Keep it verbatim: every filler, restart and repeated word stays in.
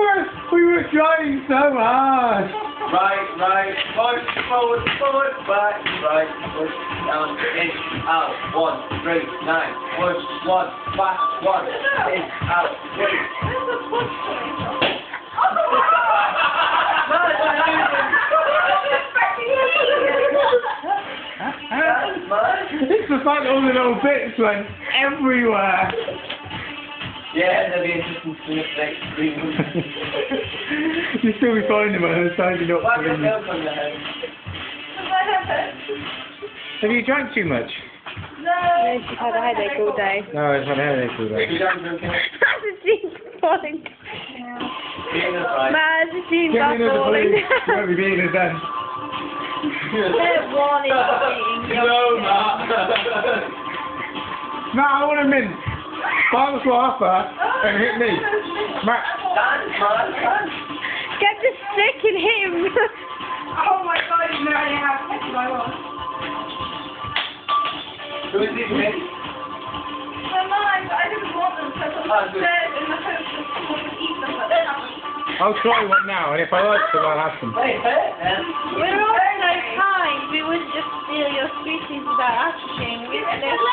were, we were trying so hard. Right, right, forward, forward, forward, back, right, push, down, in, out, one, three, nine, push, one, back, one, in, out, three. It's the fact that all the little bits went everywhere. Yeah, that'd be interesting to see if next three months. You'll still be finding when I'm signing up Why for don't them. you open the head? Have you drank too much? No, she's had a headache all day. No, I've had a headache all day. You don't drink it? Magicine's falling. Being a right. Magicine's Get me another falling. balloon. You won't be beating us then. They're warning you. No, Matt. No, I want a mint. Five o'clock and hit me. Matt. Dance, man, dance. Get the stick and hit him. Oh my god, you already have sex my one. Who is this, mate? They're mine, but I didn't want them, so I put them Ah, good. upstairs in the hope that someone would eat them, but they're not. I'll try one now, and if I like them, I'll have them. Hey, hey, hey. We're all so kind. We wouldn't just steal your sweeties without asking. We,